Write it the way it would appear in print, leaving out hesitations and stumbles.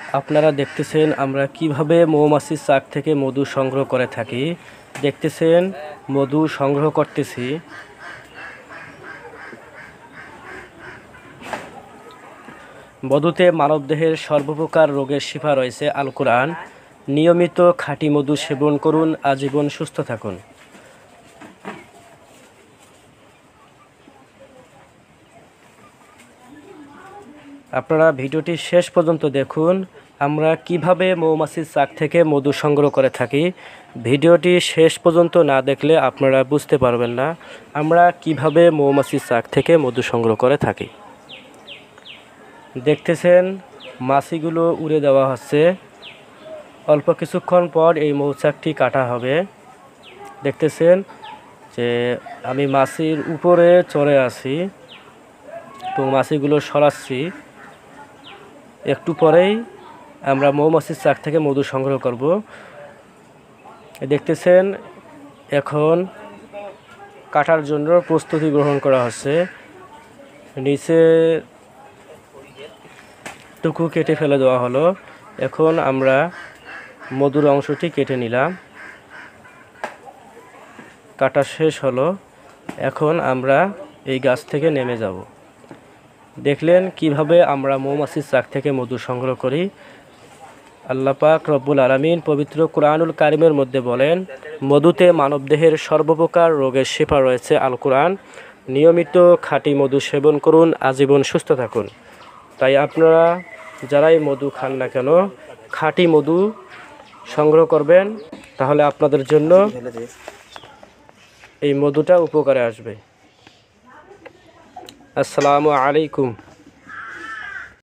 আপনারা দেখতেছেন আমরা কিভাবে মৌমাছির চাক থেকে মধু সংগ্রহ করে থাকি। দেখতেছেন মধু সংগ্রহ করতেছি। মধুতে মানবদেহের সর্বপ্রকার রোগের শিফা রয়েছে আল কোরআন। নিয়মিত খাঁটি মধু সেবন করুন, আজীবন সুস্থ থাকুন। আপনারা ভিডিওটি শেষ পর্যন্ত দেখুন আমরা কিভাবে মৌমাছির চাক থেকে মধু সংগ্রহ করে থাকি। ভিডিওটি শেষ পর্যন্ত না দেখলে আপনারা বুঝতে পারবেন না আমরা কিভাবে মৌমাছির চাক থেকে মধু সংগ্রহ করে থাকি। দেখতেছেন মাছিগুলো উড়ে দেওয়া হচ্ছে। অল্প কিছুক্ষণ পর এই মৌচাকটি কাটা হবে। দেখতেছেন যে আমি মাছির উপরে চড়ে আছি এবং মাছিগুলো সরাচ্ছি। একটু পরেই আমরা মৌমাছির চাক থেকে মধু সংগ্রহ করব। দেখতেছেন এখন কাটার জন্য প্রস্তুতি গ্রহণ করা হচ্ছে। নিচে টুকু কেটে ফেলে দেওয়া হলো। এখন আমরা মধুর অংশটি কেটে নিলাম। কাটা শেষ হলো। এখন আমরা এই গাছ থেকে নেমে যাব। দেখলেন কিভাবে আমরা মৌমাছির চাক থেকে মধু সংগ্রহ করি। আল্লাহ পাক রব্বুল আলামিন পবিত্র কুরআনুল কারিমের মধ্যে বলেন, মধুতে মানবদেহের সর্বপ্রকার রোগের শিফা রয়েছে আল কোরআন। নিয়মিত খাঁটি মধু সেবন করুন, আজীবন সুস্থ থাকুন। তাই আপনারা যারাই মধু খান না কেন খাঁটি মধু সংগ্রহ করবেন, তাহলে আপনাদের জন্য এই মধুটা উপকারে আসবে। আসসালামু আলাইকুম।